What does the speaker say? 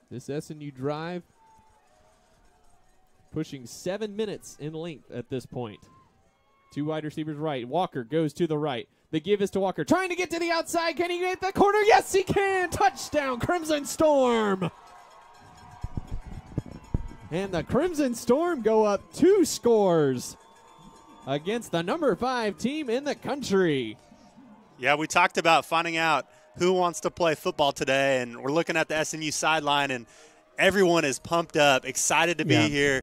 This SNU drive pushing 7 minutes in length at this point. Two wide receivers right. Walker goes to the right. The give is to Walker. Trying to get to the outside. Can he get the corner? Yes, he can. Touchdown, Crimson Storm. And the Crimson Storm go up 2 scores against the number 5 team in the country. Yeah, we talked about finding out who wants to play football today, and we're looking at the SNU sideline, and everyone is pumped up, excited to be here.